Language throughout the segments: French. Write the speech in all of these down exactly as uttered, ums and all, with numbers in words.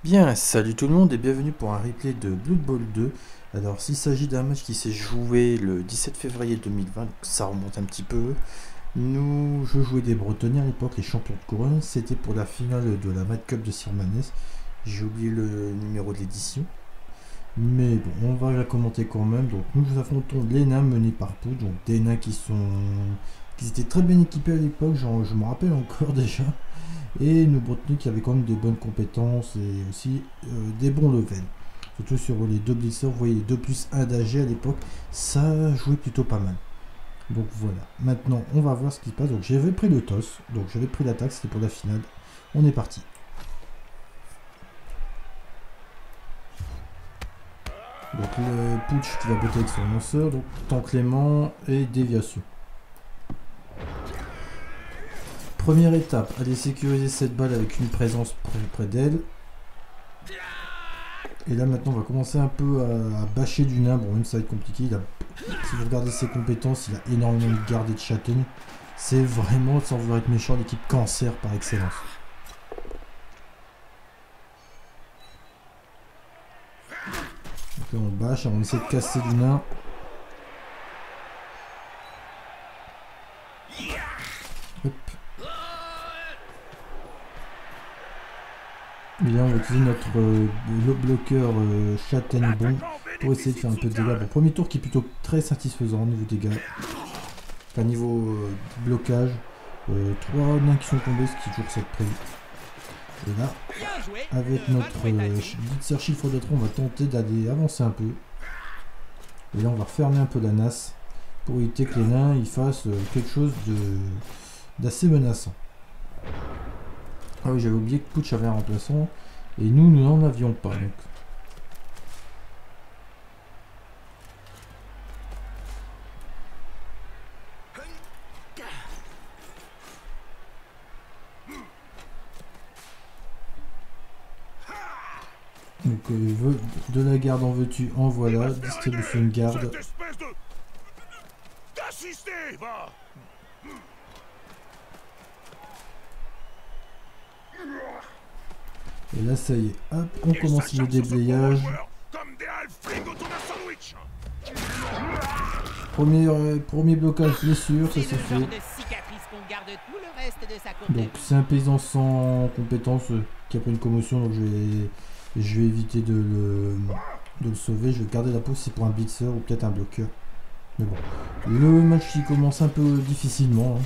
Bien, salut tout le monde et bienvenue pour un replay de Blood Bowl deux. Alors, s'il s'agit d'un match qui s'est joué le dix-sept février deux mille vingt, donc ça remonte un petit peu. Nous, je jouais des Bretonnais à l'époque, les champions de couronne. C'était pour la finale de la Mad Cup de Sirmanès. J'ai oublié le numéro de l'édition. Mais bon, on va la commenter quand même. Donc, nous affrontons les nains menés par Pouch. Donc, des nains qui sont... qui étaient très bien équipés à l'époque, je me rappelle encore déjà. Et nos Bretonnais qui avaient quand même des bonnes compétences et aussi euh, des bons levels. Surtout sur les deux blitzers, vous voyez les deux plus un d'A G à l'époque, ça jouait plutôt pas mal. Donc voilà, maintenant on va voir ce qui se passe. Donc j'avais pris le toss, donc j'avais pris l'attaque, c'était pour la finale. On est parti. Donc le Pouch qui va botter avec son lanceur, donc temps clément et déviation. Première étape, aller sécuriser cette balle avec une présence près, près d'elle. Et là maintenant on va commencer un peu à, à bâcher du nain. Bon, même ça va être compliqué. Il a, si vous regardez ses compétences, il a énormément de garde et de châtaigne. C'est vraiment, sans vouloir être méchant, l'équipe cancer par excellence. Donc là on bâche, on essaie de casser du nain. Hop. Et là on va utiliser notre euh, bloqueur euh, châtaigne bon pour essayer de faire un peu de dégâts. Bon, premier tour qui est plutôt très satisfaisant au niveau dégâts. Enfin niveau euh, blocage. Euh, trois nains qui sont tombés, ce qui est toujours cette prévu. Et là, avec notre euh, blitzer chiffre de tronc, on va tenter d'aller avancer un peu. Et là on va refermer un peu la nasse pour éviter que les nains ils fassent euh, quelque chose de d'assez menaçant. Ah oui, j'avais oublié que Pouch avait un remplaçant et nous, nous n'en avions pas. Donc. Donc euh, de la garde en veux-tu, en voilà, distribution de garde. Et là ça y est, hop, on commence le déblayage. Premier, euh, premier blocage blessure, ça c'est fait. Donc c'est un paysan sans compétence euh, qui a pris une commotion, donc je vais, je vais éviter de le, de le sauver. Je vais garder la pause, c'est pour un blitzer ou peut-être un bloqueur. Mais bon, le match qui commence un peu difficilement. Hein.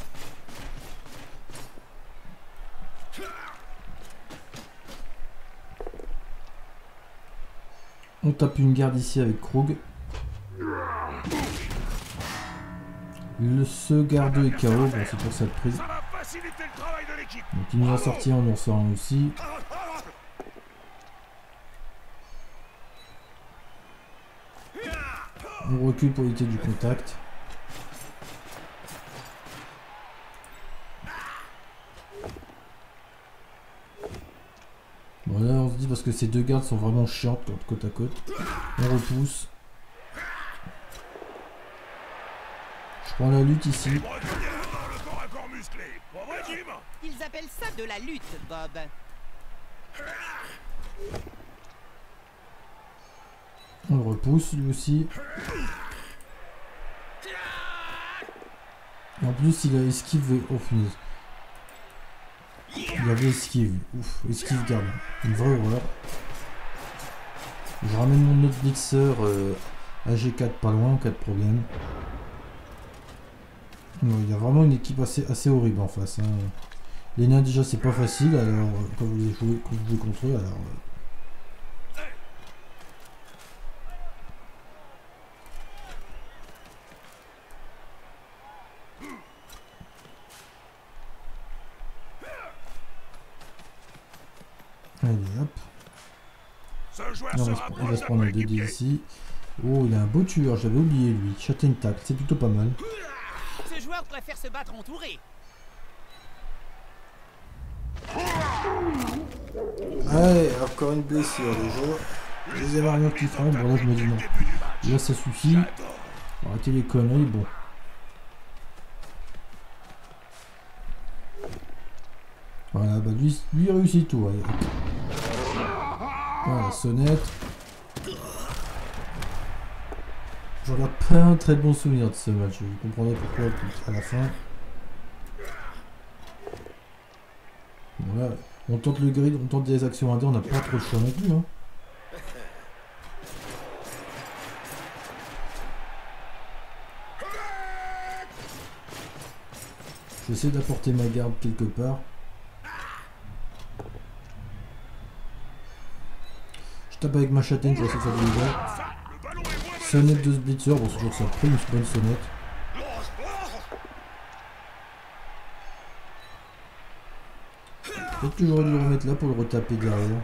On tape une garde ici avec Krug. Le, ce garde est K O, bon, c'est pour cette prise. Donc il nous a sorti, on en sort un aussi. On recule pour éviter du contact. Bon là on se dit parce que ces deux gardes sont vraiment chiantes côte à côte. On repousse. Je prends la lutte ici. Ils appellent ça de la lutte, Bob. On le repousse lui aussi. Et en plus il a esquivé. Oh punaise. Il avait esquive. Ouf, esquive garde. Une vraie horreur. Je ramène mon autre blitzer euh, A G quatre pas loin en cas de problème. Non, il y a vraiment une équipe assez, assez horrible en face. Hein. Les nains déjà c'est pas facile alors quand vous les jouez, quand vous jouez contre eux alors. Euh... Allez hop. Non, on, va se, on va se prendre un deux dés ici. Oh il a un beau tueur, j'avais oublié lui. Châtaigne tacle, c'est plutôt pas mal. Ce joueur préfère se battre entouré. Allez, encore une blessure déjà. Deuxième armure qui frappe, bon là je me dis non. Là ça suffit. Arrêtez les conneries, bon. Voilà, bah lui, lui réussit tout. Ouais. Voilà, sonnette. Je regarde pas un très bon souvenir de ce match. Vous comprendrez pourquoi à la fin. Voilà. On tente le grid, on tente des actions indé, on n'a pas trop de choix non plus. Hein. J'essaie d'apporter ma garde quelque part. Je tape avec ma châtaigne pour essayer de faire du dégâts. Sonnette de Sblitzer, bon c'est toujours ça, après une bonne sonnette. Peut-être que j'aurais dû le remettre là pour le retaper derrière.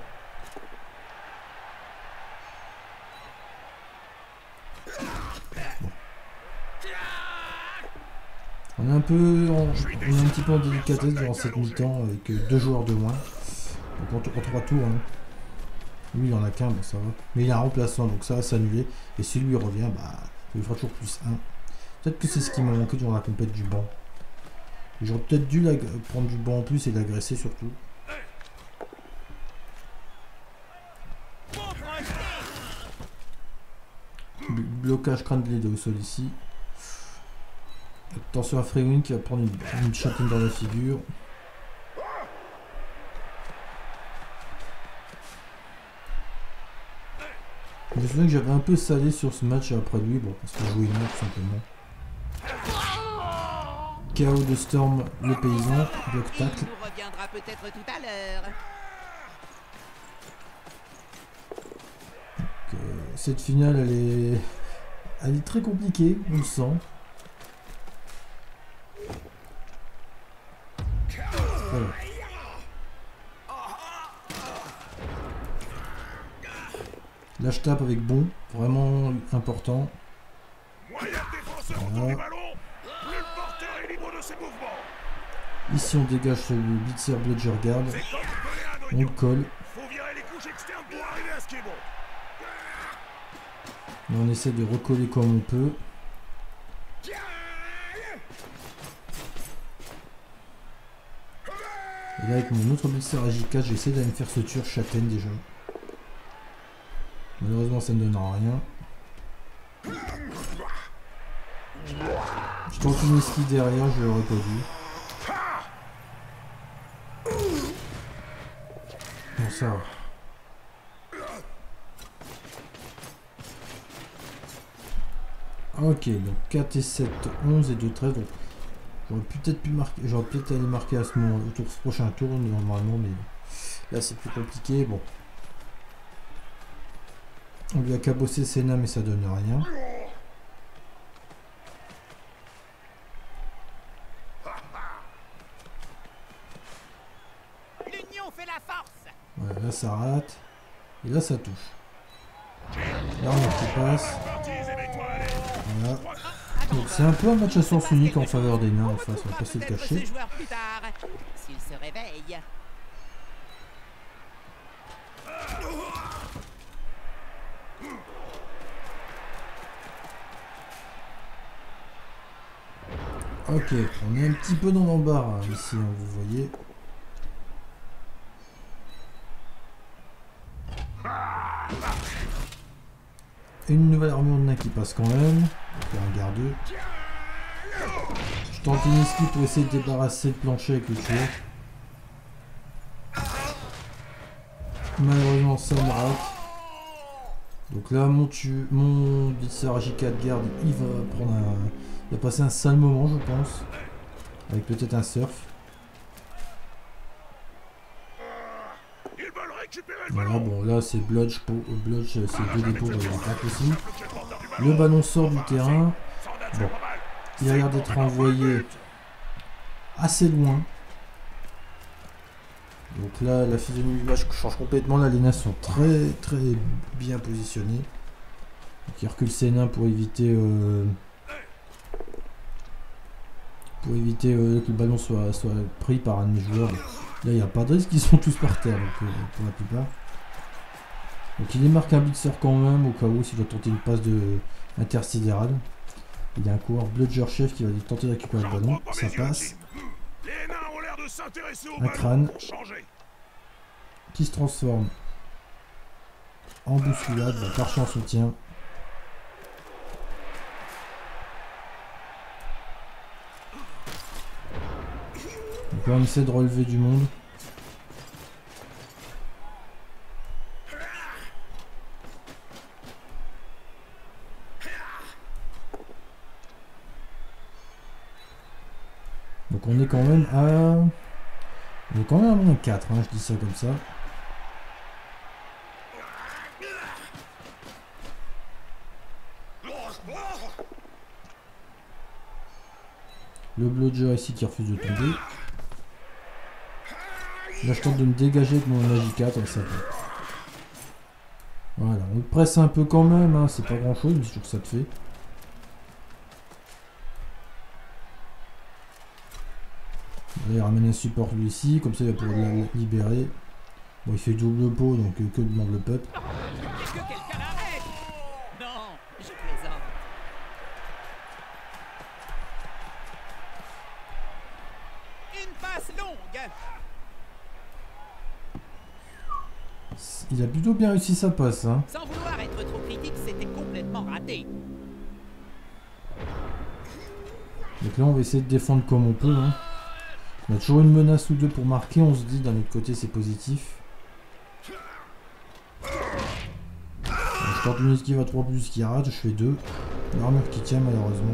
Bon. On est un peu en, on est un petit peu en délicatesse durant cette mi-temps avec deux joueurs de moins. Donc en, en trois tours. Hein. Lui il en a qu'un, bon ça va. Mais il a un remplaçant donc ça va s'annuler. Et si lui revient, bah ça lui fera toujours plus un. Peut-être que c'est ce qui m'a manqué durant la compète du banc. J'aurais peut-être dû prendre du banc en plus et l'agresser surtout. Blocage crâne blé au sol ici. Attention à Freywin qui va prendre une, une châtaigne dans la figure. Je me souviens que j'avais un peu salé sur ce match après lui, bon, parce que je jouais une tout simplement. K O de Storm, le paysan, bloc tacle. Il nous reviendra peut-être tout à l'heure. Euh, cette finale, elle est, elle est très compliquée, on le sent. Voilà. Là, je tape avec bon, vraiment important. Voilà. Ici, on dégage le Blitzer Bludger Guard. On le colle. Et on essaie de recoller comme on peut. Et là avec mon autre Blitzer à J quatre, j'essaie d'aller me faire ce tueur châtaigne déjà. Malheureusement ça ne donnera rien. Je tente une esquive derrière, je l'aurais pas vu. Bon ça va. Ok, donc quatre et sept, onze et deux, treize. Donc j'aurais peut-être pu marquer, j'aurais peut-être allé marquer à ce moment, au tour, ce prochain tour normalement, mais là c'est plus compliqué. Bon, on lui a cabossé Senna, mais ça donne rien. L'union fait la force. Ouais, là ça rate, et là ça touche. Là on a qui passe. Voilà. Donc c'est un peu un match à sens unique en faveur des nains en face, on va pas se le cacher. S'il se réveille. Ok, on est un petit peu dans l'embarras ici, hein, vous voyez. Une nouvelle armure de nains qui passe quand même. Faire un gardeux. Je tente une esquive pour essayer de débarrasser le plancher avec le tueur. Malheureusement ça me rate. Donc là mon tu mon Blitzer J quatre garde, il va prendre un. Il va passer un sale moment je pense. Avec peut-être un surf. Voilà, bon là c'est Bludge pour Bludge, c'est deux dépôts dans les attaques aussi. Le ballon sort du terrain. Bon, il a l'air d'être envoyé assez loin. Donc là la physionomie du match change complètement. Là les nains sont très très bien positionnés. Donc il recule ses nains pour éviter euh, pour éviter euh, que le ballon soit, soit pris par un de mes joueurs. Là il n'y a pas de risque, ils sont tous par terre donc, euh, pour la plupart. Donc il marque un blitzer quand même au cas où s'il doit tenter une passe de intersidérale. Il y a un coureur Bludger Chef qui va tenter de récupérer le ballon, ça passe. Un crâne qui se transforme en bousculade. Bah, par chance on tient. Donc là on essaie de relever du monde. Donc on est quand même à... On est quand même à moins quatre, hein, je dis ça comme ça. Le bludger ici qui refuse de tomber. Là je tente de me dégager avec mon magie quatre, ça fait. Voilà, on presse un peu quand même, hein, c'est pas grand chose, mais c'est sûr que ça te fait. Il ramène un support lui ici, comme ça il va pouvoir la libérer. Bon, il fait double pot, donc euh, que demande le peuple. Est-ce que quelqu'un l'arrête? Non, je plaisante. Une passe longue. Il a plutôt bien réussi sa passe, hein. Sans vouloir être trop critique, c'était complètement raté. Donc là on va essayer de défendre comme on peut, hein. On a toujours une menace ou deux pour marquer, on se dit d'un autre côté c'est positif. Alors, je tente une esquive à trois plus qui rate, je fais deux. L'armure qui tient malheureusement.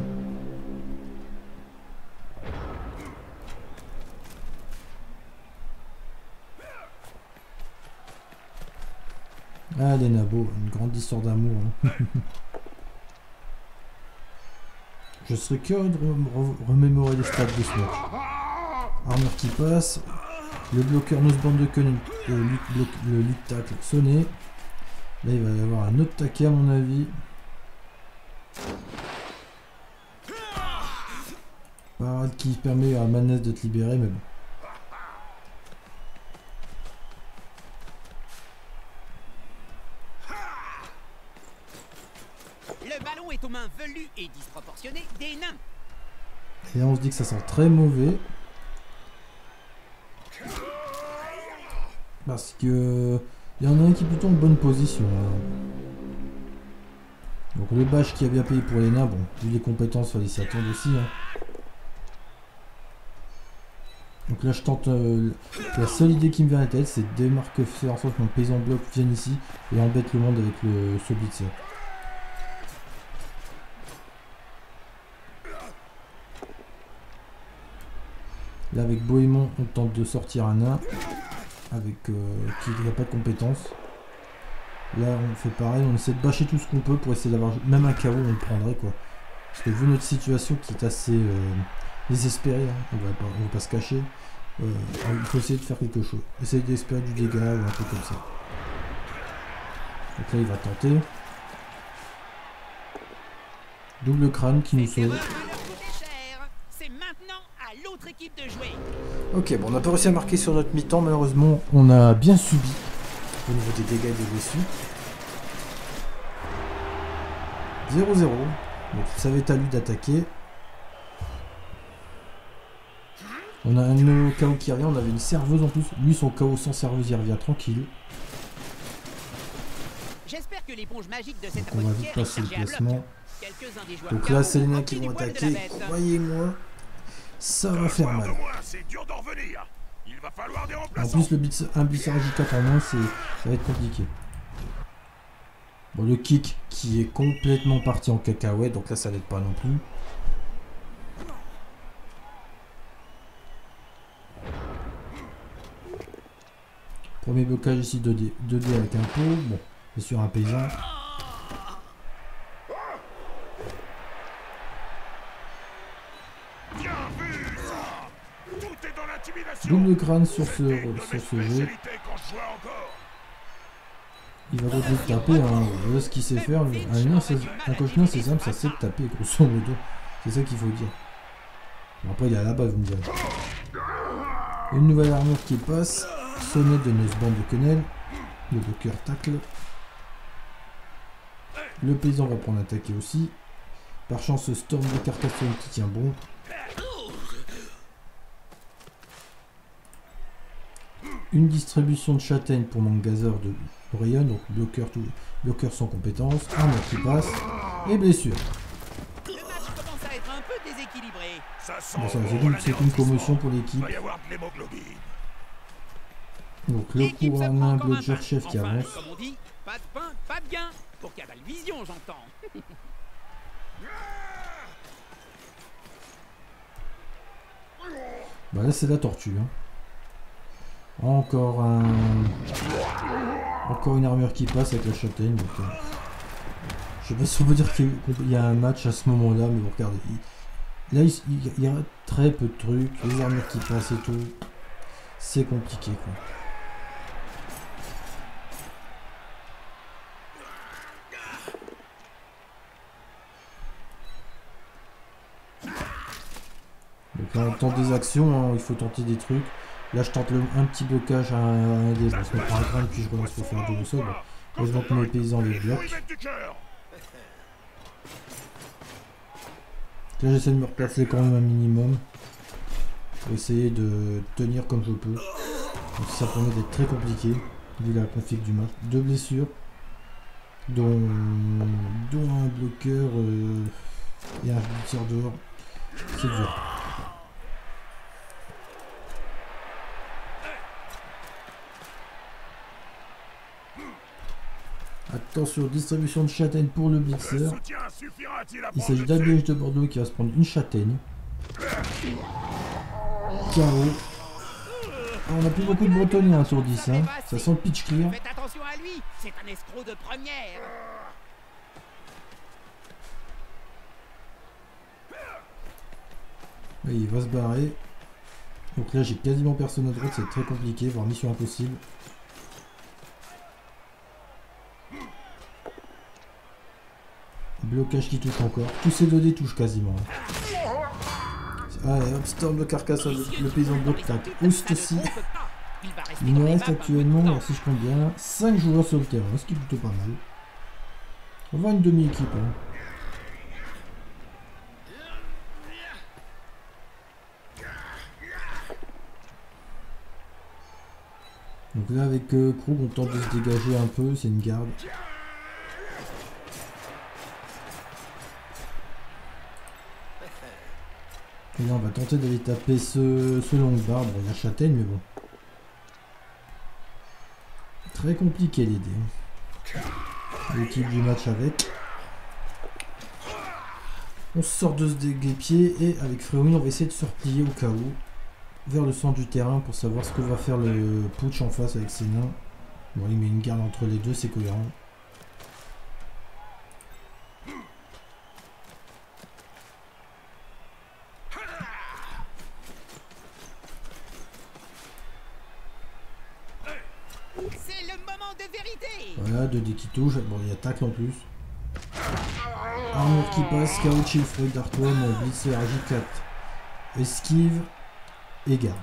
Ah les nabos, une grande histoire d'amour. Hein. Je serais curieux de re remémorer les stats de ce match. Armure qui passe. Le bloqueur Noseband de Koenig, le lutte, le lutte tacle sonné. Là il va y avoir un autre taquet à mon avis. Parade qui permet à Manès d'être libéré, mais bon. Le ballon est aux mains velues et disproportionnées des nains. Et là on se dit que ça sent très mauvais. Parce que il y en a un qui est plutôt en bonne position. Hein. Donc le bâche qui a bien payé pour les nains, bon, vu les compétences, fallait s'y attendre aussi. Hein. Donc là je tente, euh, la seule idée qui me vient à la tête, c'est de démarquer, faire en sorte que mon paysan bloc vienne ici et embête le monde avec le ce blitzer. Là avec Bohémond, on tente de sortir un nain avec euh, qui n'a pas de compétences. Là on fait pareil, on essaie de bâcher tout ce qu'on peut pour essayer d'avoir même un K O, on le prendrait quoi. Parce que vu notre situation qui est assez euh, désespérée, hein, on va pas, on va pas se cacher, euh, il faut essayer de faire quelque chose. Essayer d'espérer du dégât ou un peu comme ça. Donc là il va tenter. Double crâne qui nous sauve. C'est maintenant à l'autre équipe de jouer. Ok, bon on n'a pas réussi à marquer sur notre mi-temps, malheureusement on a bien subi au niveau des dégâts et des blessures. zéro zéro. Donc ça va être à lui d'attaquer. On a un nouveau K O qui revient, on avait une serveuse en plus. Lui son K O sans serveuse il revient tranquille. J'espère que l'éponge magique de cette Donc on va vite passer le placement. Donc là c'est les nains qui vont attaquer. Croyez-moi, ça va faire mal. En plus le blitz, un blitzer J quatre en moins, ça va être compliqué. Bon, le kick qui est complètement parti en cacahuète, donc là ça n'aide pas non plus. Premier blocage ici deux D, deux D avec un pot, bon, c'est sur un paysan. Double crâne sur ce, sur ce jeu. Il va continuer de taper, hein. Voilà ce qu'il sait faire. Un, un, un cochon c'est simple, ça sait taper, grosso modo. C'est ça qu'il faut dire. Bon, après il est à la base, vous me direz. Une nouvelle armure qui passe. Sonnet de Noseband de Koenig. Le bloqueur tacle. Le paysan va prendre attaquer aussi. Par chance, Storm de Carcassonne qui tient bon. Une distribution de châtaigne pour mon gazeur de Orion, donc bloqueur, tout, bloqueur sans compétence, armure qui passe, et blessure. Le match commence à être un peu déséquilibré. Ça sent Bon, ça, bon c'est une, c'est une commotion l'anéantissement. pour l'équipe. Il va y avoir de l'hémoglobine. Donc le L'équipe coup, se on a prend un comme un bloqueur pain. chef qui Enfin, avance. comme on dit, pas de pain, pas de gain. Pour Cabal Vision, j'entends. Bah là c'est la tortue. Hein. Encore un... Encore une armure qui passe avec la châtaigne. Donc, euh... je sais pas si on peut dire qu'il y a un match à ce moment-là, mais bon, regardez. Il... Là il... il y a très peu de trucs, les armures qui passent et tout. C'est compliqué quoi. Donc là on tente des actions, hein, il faut tenter des trucs. Là je tente le, un petit blocage à un des je me prends un crâne puis je relance pour faire un double sol. Heureusement que mes paysans les bloquent. Là j'essaie de me replacer quand même un minimum. Pour essayer de tenir comme je peux. Donc ça promet d'être très compliqué. Vu la config du match. Deux blessures. Dont, dont un bloqueur euh, et un tir dehors. C'est dur. Attention, distribution de châtaigne pour le blitzer. Il s'agit d'un de Bordeaux qui va se prendre une châtaigne. K O. On n'a plus beaucoup de bretoniens sur dix, hein. Ça sent le pitch clear. Faites attention à lui, c'est un escroc de première. Et il va se barrer. Donc là j'ai quasiment personne à droite, c'est très compliqué, voire mission impossible. Blocage qui touche encore. Tous ces deux dés touchent quasiment. Allez hop, Storm de carcasse, le paysan bloc tac. Oust aussi. Il me reste actuellement, alors si je compte bien, cinq joueurs sur le terrain, ce qui est plutôt pas mal. On va voir une demi-équipe. Hein. Donc là avec euh, Krug on tente de se dégager un peu, c'est une garde. Et là on va tenter d'aller taper ce, ce long barbe, il y a châtaigne mais bon. Très compliqué les dés. L'équipe du match avec. On sort de ce déguépier et avec Fréoui on va essayer de se replier au cas où. Vers le centre du terrain pour savoir ce que va faire le Putsch en face avec ses nains. Bon il met une garde entre les deux, c'est cohérent. C'est le moment de vérité. Voilà, deux dés qui touchent. Bon, il y a tacle en plus. Armure qui passe, K O Chillfrey, Dark One, Blitzer, J quatre. Esquive et garde.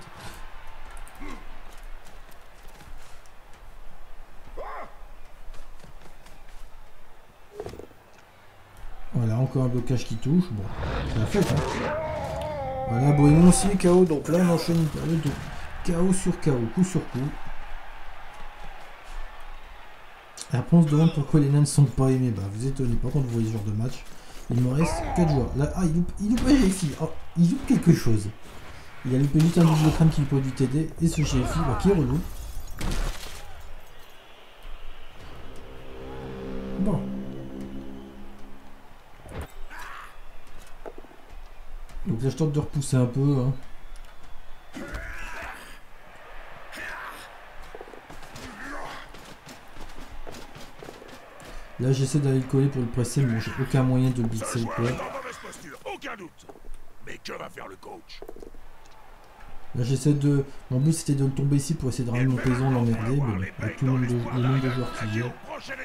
Voilà, encore un blocage qui touche. Bon, c'est la fête. Hein. Voilà, Bohémond aussi est K O. Donc là, on enchaîne une période de K O sur K O, coup sur coup. Et après on se demande pourquoi les nains ne sont pas aimés. Bah vous étonnez pas quand vous voyez ce genre de match. Il me reste quatre joueurs. Là, ah il loupe, il loupe un G F I. Oh, il loupe quelque chose. Il a loupé juste un double crâne qui lui peut du T D. Et ce G F I bah, qui reloupe. Bon. Donc là je tente de repousser un peu. Hein. Là j'essaie d'aller le coller pour le presser, mais bon, j'ai aucun moyen de le blitzer ou quoi. Aucun doute. Mais que va faire le coach? Là j'essaie de... Mon but c'était de le tomber ici pour essayer de ramener mon paysan l'emmerder, mais bon, avec tout le nombre de, le nombre de joueurs qu'il y a.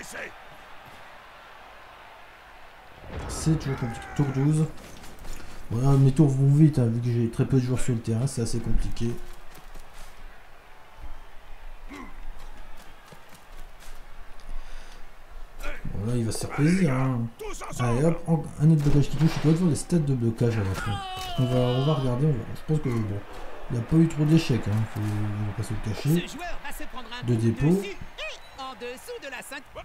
C'est toujours compliqué. Tour douze. Voilà, mes tours vont vite, hein, vu que j'ai très peu de joueurs sur le terrain, c'est assez compliqué. Bon là il va se faire plaisir. Hein. Allez hop, un autre blocage qui touche, il doit voir les stats de blocage à la fin. On va, on va regarder, on va, je pense que bon, il n'y a pas eu trop d'échecs, hein. Faut, on va pas se le cacher. De dépôt. dessous de la ceinture.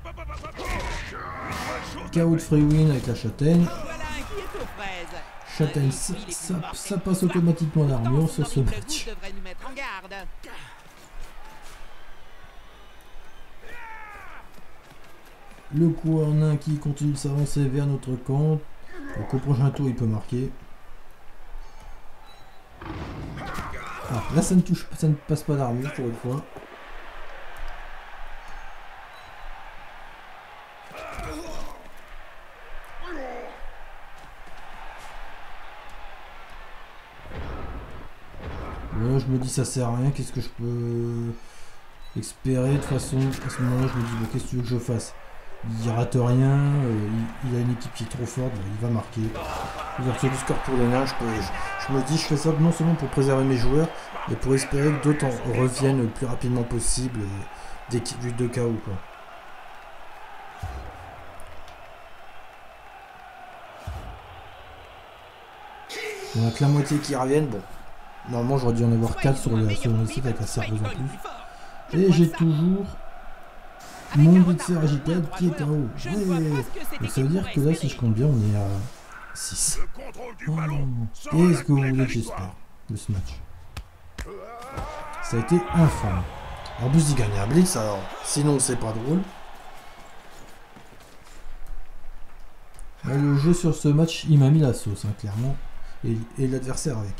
K O de Freewin avec la châtaigne. Voilà un qui est aux fraises. Châtaigne, Un ça, huile est ça, plus mortelle ça que passe ça. automatiquement l'armure sur ce Pourtant, son match. horrible goût devrait nous mettre en garde. Le coup en un qui continue de s'avancer vers notre camp. Donc au prochain tour il peut marquer. Ah, là ça ne touche, ça ne passe pas l'armure pour une fois. Voilà, je me dis ça sert à rien, qu'est-ce que je peux espérer de toute façon. À ce moment-là je me dis bon, qu'est-ce que tu veux que je fasse? Il rate rien, euh, il, il a une équipe qui est trop forte, bah, il va marquer. Ouverture du score pour les nains, je, peux, je, je me dis je fais ça non seulement pour préserver mes joueurs, mais pour espérer que d'autres en reviennent le plus rapidement possible euh, dès qu'il y a eu deux K O quoi. On a que la moitié qui reviennent, bon. Normalement j'aurais dû en avoir quatre sur le, sur le site avec la serveuse en plus. Et j'ai toujours mon blitzer agitable qui est K O. Ouais. Donc ça veut dire que là si je compte bien on est à six. Le contrôle du Oh. ballon. Qu'est-ce que vous voulez que j'espère de ce match? Ça a été infâme. En plus il gagne un blitz alors sinon c'est pas drôle. Là, le jeu sur ce match il m'a mis la sauce hein, clairement. Et, et l'adversaire avec.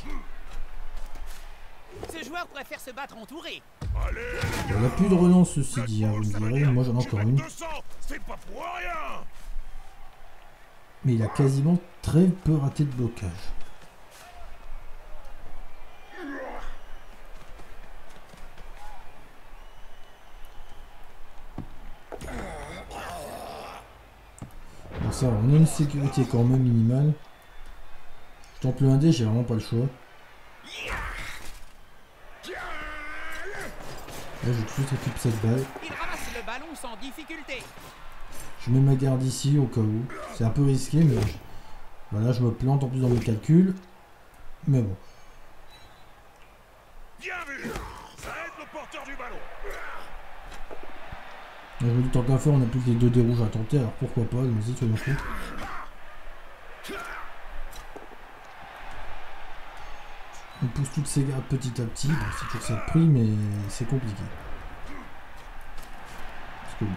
Ce joueur préfère se battre entouré. Allez, Il n'y a plus de relance ceci dit, hein, vous me direz, moi j'en ai encore une. c'est pas pour rien. Mais il a quasiment très peu raté de blocage. Bon ça, on a une sécurité quand même minimale. Je tente le un D, j'ai vraiment pas le choix. Là, je vais tout de suite récupérer cette balle. Il ramasse le ballon sans difficulté. Je mets ma garde ici au cas où. C'est un peu risqué, mais je... voilà, je me plante en plus dans mes calculs. Mais bon. Bien vu. Ça aide le porteur du ballon. Là, je me dis tant qu'à faire, on a plus que les deux dés rouges à tenter, alors pourquoi pas, allons-y, soyons fous. On pousse toutes ces gardes petit à petit. Bon, c'est toujours ça de prix, mais c'est compliqué. Parce que bon.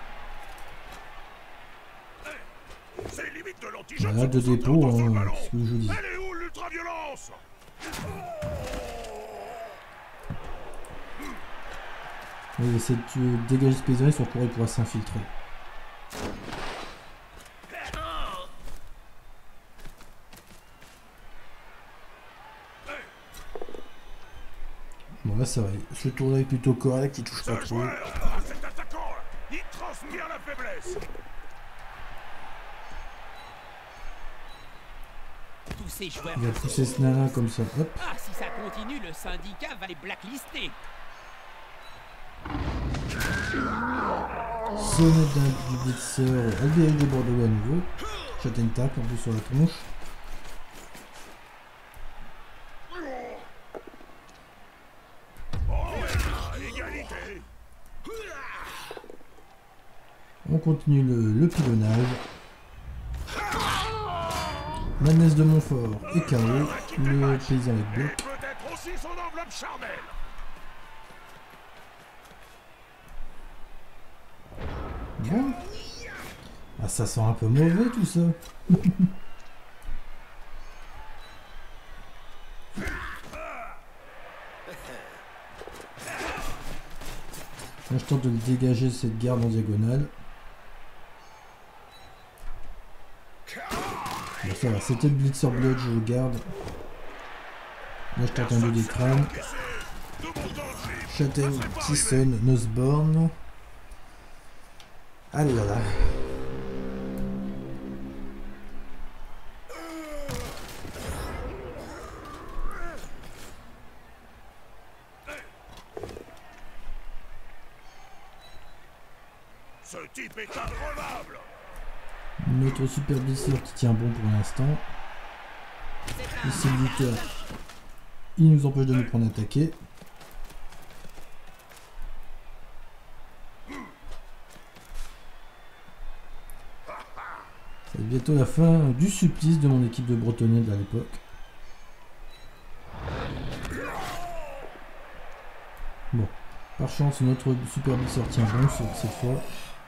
C'est limite de l'anti-jeu. Voilà, deux dépôts, hein, ce que je dis. Elle est où l'ultra-violence? On va essayer de dégager ce paysan, son courrier pourra s'infiltrer. Bon là ça va, ce tour-là est plutôt correct, il touche pas Ce trop. joueur, cet attaquant, là, il transpire la faiblesse. Tous ces joueurs. Il va pousser ce nana comme ça, hop. Ah, si ça continue, le syndicat va les blacklister. Sonnette d'un du blitzer, Albéric de Bordeaux à nouveau. Châtaigne tacle en plus sur la tronche. On continue le, le pilonnage. Manès de Montfort et K O. Le paysan avec bloc. Peut-être aussi son enveloppe charnelle. Bon. Ah, ça sent un peu mauvais tout ça. Là, je tente de dégager cette garde en diagonale. Bon, ça va, c'était le blitzer blood, je le garde. Là, je tente un deux des crânes. Châtaigne qui sonne, Nosborn. Ah là là. Ce type est incroyable. Notre super blitzer qui tient bon pour l'instant. Ici le lutteur, il nous empêche de nous prendre attaquer. C'est bientôt la fin du supplice de mon équipe de Bretonnel à l'époque. Bon, par chance, notre super blitzer tient bon cette fois.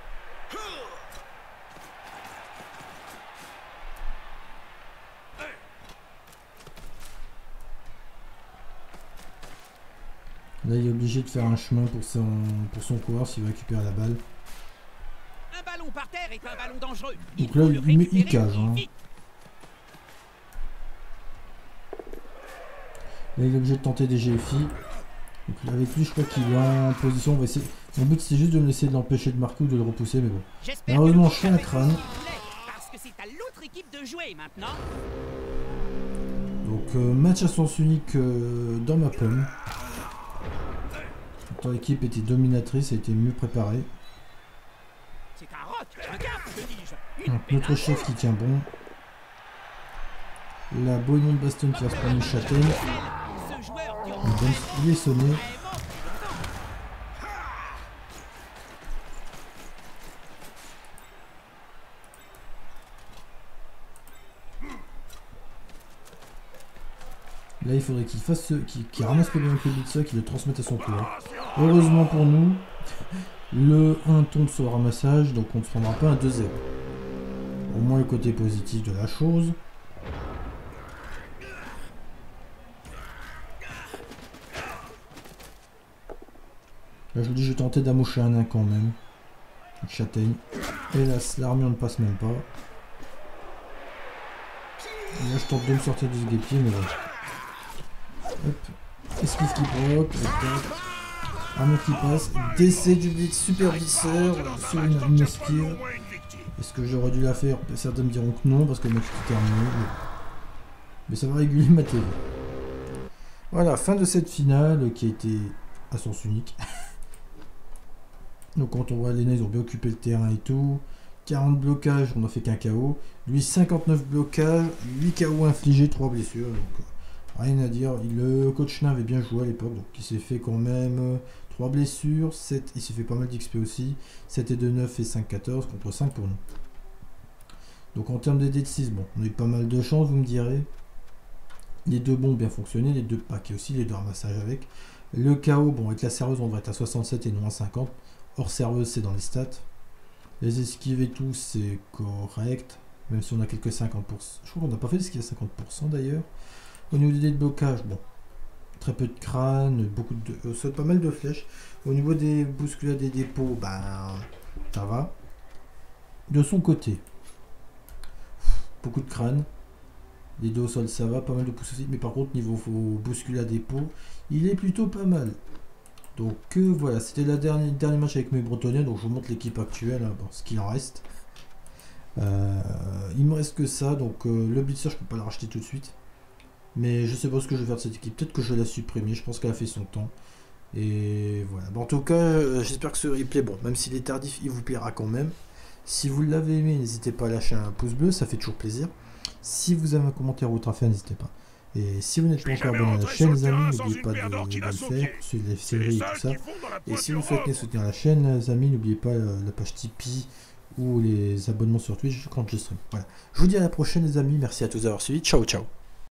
Là, il est obligé de faire un chemin pour son, pour son coureur s'il veut récupérer la balle. Un ballon par terre est un ballon dangereux. Donc là, il, met, il cage. Hein. Là, il est obligé de tenter des G F I. Donc avec lui, je crois qu'il est en position. On va essayer. Mon but, c'est juste de me laisser de l'empêcher de marquer ou de le repousser, mais bon. Malheureusement, je fais un crâne. Parce que c'est à l'autre équipe de jouer maintenant. Donc, euh, match à sens unique euh, dans ma pomme. Ton équipe était dominatrice, a été mieux préparée. Donc, notre chef qui tient bon. La Boignon de Baston qui va se prendre une châtaigne. Il est sonné. Là, il faudrait qu'il fasse ce, qu'il qu'il ramasse le ballon avec le blitzer, qu'il le transmette à son coureur. Heureusement pour nous, le un tombe sur le ramassage, donc on ne se prendra pas un deux zéro. Au moins le côté positif de la chose. Là, je vous dis, je vais tenter d'amoucher un nain quand même. Une châtaigne. Hélas, l'armure ne passe même pas. Et là, je tente de me sortir de ce guépier, mais voilà. Hop, esquive qui proc, armure qui passe, décès du blitz, super blitzer sur une, une esquive. Est-ce que j'aurais dû la faire? Certains me diront que non, parce que le match est terminé. Mais, mais ça va réguler ma télé. Voilà, fin de cette finale qui a été à sens unique. Donc quand on voit les nains, ils ont bien occupé le terrain et tout. quarante blocages, on n'a fait qu'un K O. Lui, cinquante-neuf blocages, huit K O infligés, trois blessures. Donc, rien à dire. Le coach nain avait bien joué à l'époque, donc il s'est fait quand même trois blessures, sept, il s'est fait pas mal d'X P aussi. sept et deux, neuf et cinq, quatorze contre cinq pour nous. Donc en termes de D de six, bon, on a eu pas mal de chance, vous me direz. Les deux bons bien fonctionné, les deux paquets aussi, les deux ramassages avec. Le K O, bon, avec la serveuse, on devrait être à soixante-sept et non à cinquante. Hors serveuse, c'est dans les stats. Les esquives et tout, c'est correct. Même si on a quelques cinquante pour cent. Je crois qu'on n'a pas fait d'esquive à cinquante pour cent d'ailleurs. Au niveau des dés de blocage, bon. Très peu de crâne, beaucoup de. Euh, pas mal de flèches. Au niveau des bousculades des dépôts, ben. Ça va. De son côté. Beaucoup de crâne. Les dos au sol, ça va. Pas mal de pouces aussi. Mais par contre, niveau bousculade dépôt, il est plutôt pas mal. Donc euh, voilà, c'était la dernière dernier match avec mes Bretonnais, donc je vous montre l'équipe actuelle, hein, bon, ce qu'il en reste. Euh, il me reste que ça, donc euh, le blitzer je peux pas le racheter tout de suite. Mais je sais pas ce que je vais faire de cette équipe, peut-être que je vais la supprimer, je pense qu'elle a fait son temps. Et voilà, bon, en tout cas, euh, j'espère que ce replay, bon, même s'il est tardif, il vous plaira quand même. Si vous l'avez aimé, n'hésitez pas à lâcher un pouce bleu, ça fait toujours plaisir. Si vous avez un commentaire ou autre à faire, n'hésitez pas. Et si vous n'êtes pas encore abonné à la chaîne, les amis, n'oubliez pas de, de le faire, suivre les séries et tout ça. Et si vous souhaitez soutenir la chaîne, les amis, n'oubliez pas la page Tipeee ou les abonnements sur Twitch quand je stream. Voilà. Je vous dis à la prochaine, les amis. Merci à tous d'avoir suivi. Ciao, ciao.